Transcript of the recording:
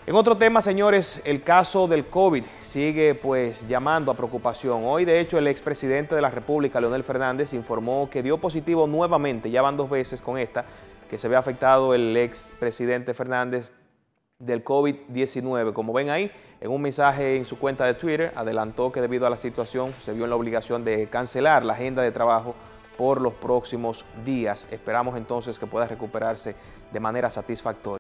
En otro tema, señores, el caso del COVID sigue pues llamando a preocupación. Hoy, de hecho, el expresidente de la República, Leonel Fernández, informó que dio positivo nuevamente, ya van 2 veces con esta, que se ve afectado el expresidente Fernández del COVID-19. Como ven ahí, en un mensaje en su cuenta de Twitter, adelantó que debido a la situación se vio en la obligación de cancelar la agenda de trabajo por los próximos días. Esperamos entonces que pueda recuperarse de manera satisfactoria.